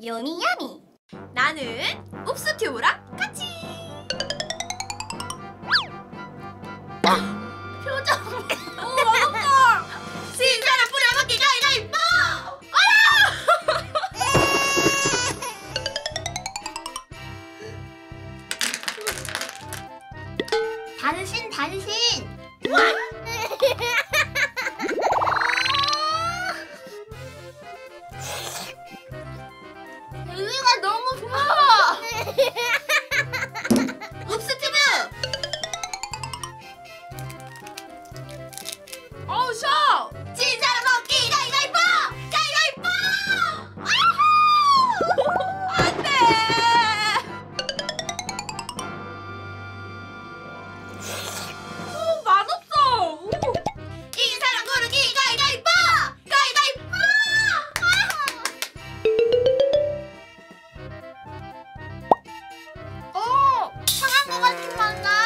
요미야미. 나는 읍스튜브랑 같이. 표정. 오, 맛없다. 신사람 뿌려먹기 가위가위보. 단신. 젤리가 너무 좋아. 읍스튜브. 어우 셔. 신사람 먹기 가위가위보. 안돼. 오, 맛없어. 이 사람 고르기 가위가위보. 상한 거 같은 맛나.